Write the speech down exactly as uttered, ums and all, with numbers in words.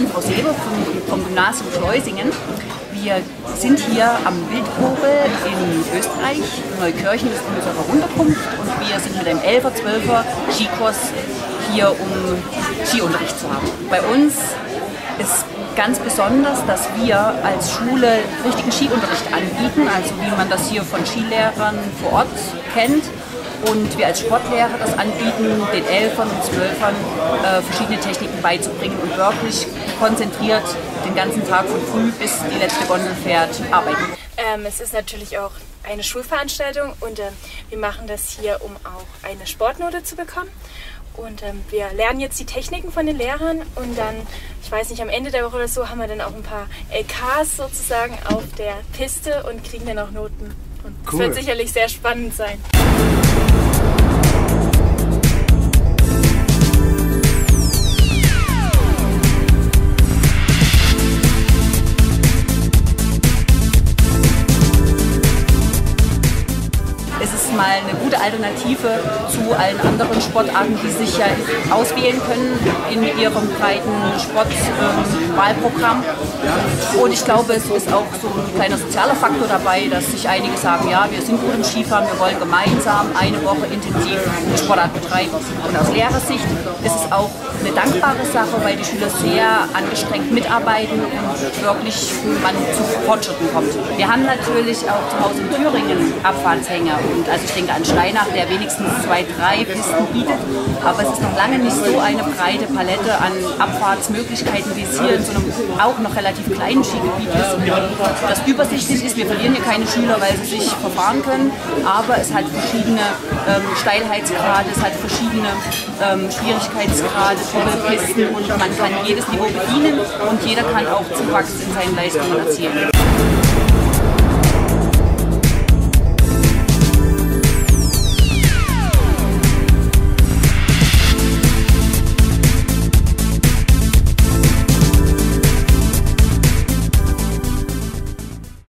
Frau Seber vom, vom Gymnasium Schleusingen. Wir sind hier am Wildkogel in Österreich. Neukirchen ist unsere Unterkunft und wir sind mit einem elfer, zwölfer Skikurs hier, um Skiunterricht zu haben. Bei uns ist ganz besonders, dass wir als Schule richtigen Skiunterricht anbieten, also wie man das hier von Skilehrern vor Ort kennt. Und wir als Sportlehrer das anbieten, den Elfern und Zwölfern äh, verschiedene Techniken beizubringen und wirklich konzentriert den ganzen Tag von früh bis die letzte Gondel fährt arbeiten. Ähm, es ist natürlich auch eine Schulveranstaltung und äh, wir machen das hier, um auch eine Sportnote zu bekommen. Und ähm, wir lernen jetzt die Techniken von den Lehrern und dann, ich weiß nicht, am Ende der Woche oder so haben wir dann auch ein paar L Ks sozusagen auf der Piste und kriegen dann auch Noten. Und es cool. wird sicherlich sehr spannend sein. Es ist mal eine gute Alternative zu allen anderen Sportarten, die sich ja auswählen können in ihrem breiten Sportwahlprogramm. Ähm, und ich glaube, es ist auch so ein kleiner sozialer Faktor dabei, dass sich einige sagen, ja, wir sind gut im Skifahren, wir wollen gemeinsam eine Woche intensiv eine Sportart betreiben. Und aus Lehrersicht ist es auch eine dankbare Sache, weil die Schüler sehr angestrengt mitarbeiten und wirklich man zu Fortschritten kommt. Wir haben natürlich auch zu Hause in Thüringen Abfahrtshänger. Und also ich denke an Steinach, der wenigstens zwei, drei Pisten bietet, aber es ist noch lange nicht so eine breite Palette an Abfahrtsmöglichkeiten, wie es hier in so einem auch noch relativ kleinen Skigebiet ist. Das übersichtlich ist, wir verlieren hier keine Schüler, weil sie sich verfahren können, aber es hat verschiedene ähm, Steilheitsgrade, es hat verschiedene ähm, Schwierigkeitsgrade, Doppelpisten und man kann jedes Niveau bedienen und jeder kann auch Zuwachs in seinen Leistungen erzielen.